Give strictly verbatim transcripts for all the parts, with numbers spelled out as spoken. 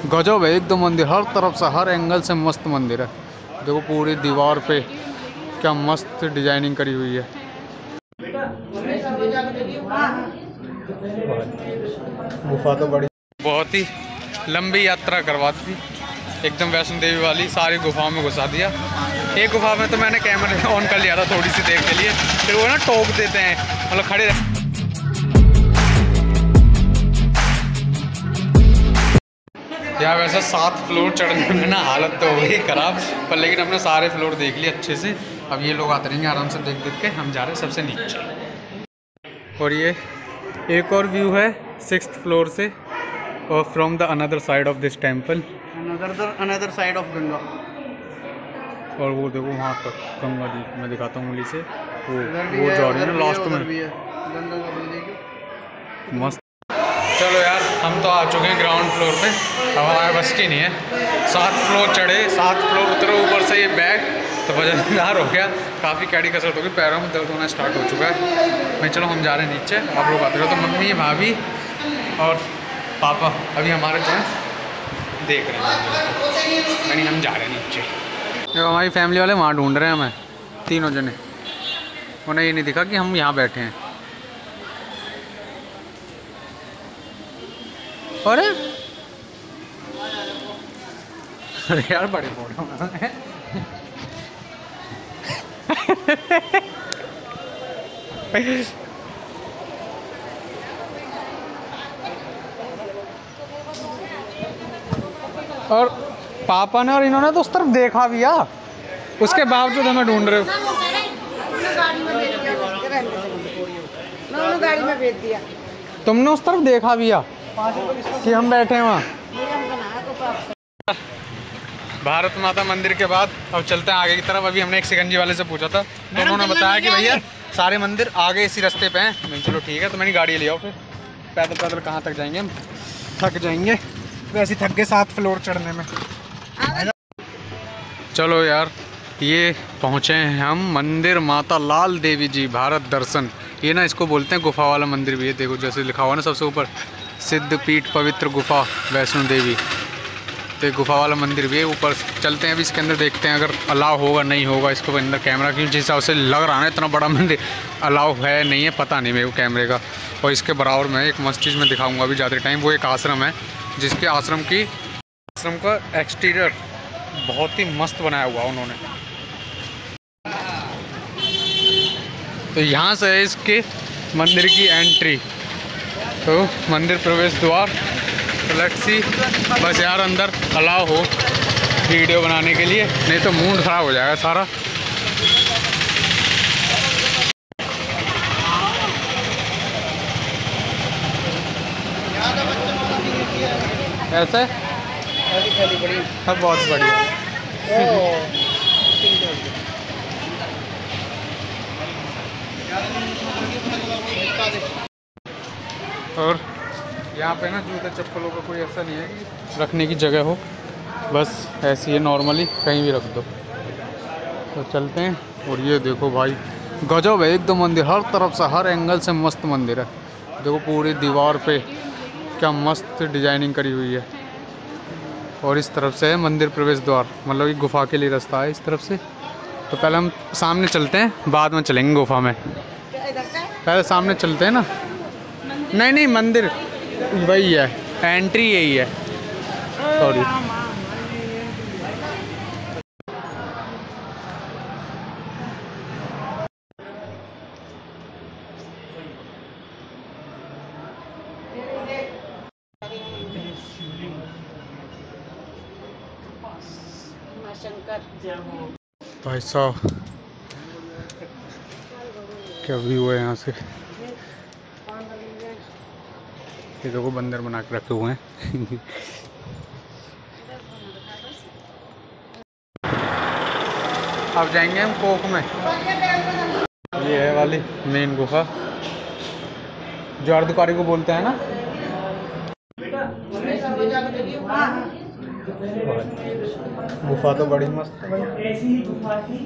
गजब है एकदम मंदिर, हर तरफ से हर एंगल से मस्त मंदिर है। देखो पूरी दीवार पे क्या मस्त डिजाइनिंग करी हुई है। गुफा तो बड़ी, बहुत ही लंबी यात्रा करवाती थी एकदम वैष्णो देवी वाली, सारी गुफाओं में घुसा दिया। एक गुफा में तो मैंने कैमरा ऑन कर लिया था थोड़ी सी देर के लिए, फिर वो ना टोक देते हैं, मतलब खड़े रह... यार वैसे सात फ्लोर चढ़ने में ना हालत तो हो गई खराब, पर लेकिन हमने सारे फ्लोर देख लिए अच्छे से। अब ये लोग आते रहेंगे आराम से देख देख के, हम जा रहे हैं सबसे नीचे। और ये एक और व्यू है सिक्स्थ फ्लोर से, और from the another side of this temple, another another side of Ganga. और वो देखो वहाँ तक गंगा जी, मैं दिखाता हूँ उंगली से, वो वो जा रही है ना लास्ट में, मस्त। चलो यार हम तो आ चुके हैं ग्राउंड फ्लोर पे, अब हमारे बस की नहीं है, सात फ्लोर चढ़े सात फ्लोर उतरे, ऊपर से ये बैग तो वजनदार हो गया, काफ़ी कैडी कसरत होगी, पैरों में दर्द होना स्टार्ट हो चुका है। मैं चलो हम जा रहे हैं नीचे, आप लोग आते रहो। तो मम्मी भाभी और पापा अभी हमारे जो है देख रहे हैं, यानी हम जा रहे हैं नीचे। देखो हमारी फैमिली वाले वहाँ ढूंढ रहे हैं हमें, तीनों जने, उन्हें ये नहीं दिखा कि हम यहाँ बैठे हैं। अरे अरे यार बड़े फोटो और पापा ने और इन्होंने तो उस तरफ देखा भी आ, उसके बावजूद हमें ढूंढ रहे हो। गाड़ी में भेज दिया, तुमने उस तरफ देखा भी आ कि हम बैठे हैं वहाँ। भारत माता मंदिर के बाद अब चलते हैं आगे की तरफ। अभी हमने एक सिकंजी वाले से पूछा था, तो उन्होंने बताया कि भैया सारे मंदिर आगे इसी रास्ते पे हैं। मैं चलो ठीक है, तो मैंने गाड़ी ले आओ, फिर पैदल पैदल कहाँ तक जाएंगे हम, थक जाएंगे, वैसे थक गए सात फ्लोर चढ़ने में। चलो यार ये पहुँचे हैं हम मंदिर माता लाल देवी जी भारत दर्शन। ये ना इसको बोलते हैं गुफा वाला मंदिर भी है, देखो जैसे लिखा हुआ ना सबसे ऊपर, सिद्ध पीठ पवित्र गुफा वैष्णो देवी, तो गुफा वाला मंदिर भी है। ऊपर चलते हैं अभी इसके अंदर, देखते हैं अगर अलाउ होगा नहीं होगा इसके अंदर कैमरा, क्योंकि जिस हिसाब से लग रहा है इतना बड़ा मंदिर, अलाउ है नहीं है पता नहीं मेरे को कैमरे का। और इसके बराबर में एक मस्त चीज़ मैं दिखाऊंगा अभी जाते टाइम, वो एक आश्रम है, जिसके आश्रम की आश्रम का एक्सटीरियर बहुत ही मस्त बनाया हुआ उन्होंने। तो यहाँ से है इसके मंदिर की एंट्री, तो मंदिर प्रवेश द्वार। तो लेट्स सी, बस यार अंदर अलाउ हो वीडियो बनाने के लिए, नहीं तो मूड खराब हो जाएगा सारा। ऐसे सब बहुत बढ़िया। और यहाँ पे ना जूते चप्पलों का कोई ऐसा नहीं है कि रखने की जगह हो, बस ऐसी है नॉर्मली कहीं भी रख दो। तो चलते हैं। और ये देखो भाई गजब है एकदम मंदिर, हर तरफ से हर एंगल से मस्त मंदिर है। देखो पूरी दीवार पे क्या मस्त डिजाइनिंग करी हुई है। और इस तरफ से है मंदिर प्रवेश द्वार, मतलब कि गुफा के लिए रास्ता है इस तरफ से। तो पहले हम सामने चलते हैं, बाद में चलेंगे गुफा में। पहले सामने चलते हैं ना, नहीं नहीं मंदिर वही है, एंट्री यही है, सॉरी। भाई साहब क्या व्यू है यहाँ से, ये देखो बंदर बना के रखे हुए हैं। अब जाएंगे हम कोक में, ये है वाली मेन गुफा जो अर्धकारी को बोलते हैं ना। गुफा तो बड़ी मस्त है भाई। ऐसी ही गुफा थी।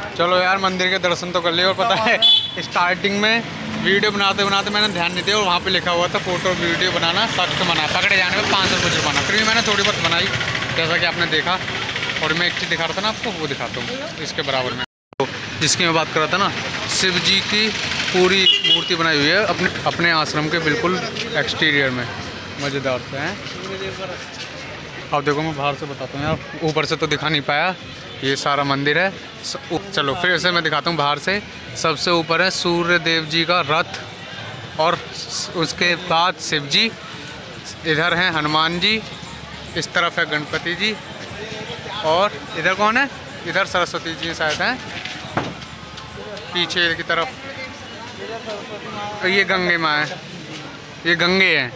चलो यार मंदिर के दर्शन तो कर लिए। और पता है स्टार्टिंग में वीडियो बनाते बनाते मैंने ध्यान नहीं दिया और वहाँ पे लिखा हुआ था फोटो वीडियो बनाना सख्त मना है, पकड़े जाने में पाँच सौ रुपये जुर्माना। फिर भी मैंने थोड़ी बहुत बनाई जैसा कि आपने देखा। और मैं एक चीज़ दिखा रहा था ना आपको, वो दिखाता हूँ इसके बराबर में, तो जिसकी मैं बात कर रहा था ना, शिव जी की पूरी मूर्ति बनाई हुई है अपने अपने आश्रम के बिल्कुल एक्सटीरियर में, मज़ेदार से हैं। अब देखो मैं बाहर से बताता हूँ यार, ऊपर से तो दिखा नहीं पाया, ये सारा मंदिर है। चलो फिर से मैं दिखाता हूँ बाहर से। सबसे ऊपर है सूर्य देव जी का रथ और उसके बाद शिव जी, इधर हैं हनुमान जी, इस तरफ है गणपति जी और इधर कौन है, इधर सरस्वती जी शायद हैं पीछे की तरफ। ये गंगे माँ है, ये गंगे हैं।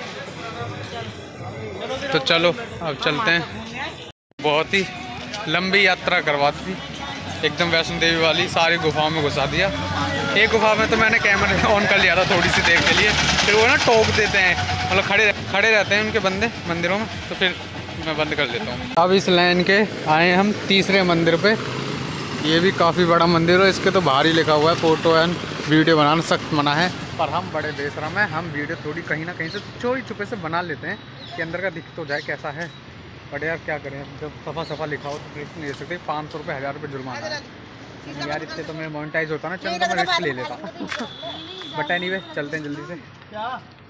तो चलो अब चलते हैं। बहुत ही लंबी यात्रा करवाती एकदम वैष्णो देवी वाली, सारी गुफाओं में घुसा दिया। एक गुफा में तो मैंने कैमरा ऑन कर लिया था थोड़ी सी देर के लिए, फिर वो ना टोक देते हैं, मतलब खड़े खड़े रहते हैं उनके बंदे मंदिरों में, तो फिर मैं बंद कर देता हूँ। अब इस लाइन के आए हम तीसरे मंदिर पे। ये भी काफ़ी बड़ा मंदिर है, इसके तो बाहर ही लिखा हुआ है फ़ोटो एंड वीडियो बनाना सख्त मना है। पर हम बड़े बेशरम हैं, हम वीडियो थोड़ी कहीं ना कहीं से चोरी छुपे से बना लेते हैं कि अंदर का दिख तो जाए कैसा है। बट यार क्या करें, जब सफ़ा सफ़ा लिखा हो तो रिस्क नहीं ले सकते। पाँच सौ रुपये हज़ार रुपये जुर्माना है यार, इससे तो मैं मोनेटाइज होता ना चैनल, तो मैं रिस्क ले लेता। बट एनीवे चलते हैं जल्दी से।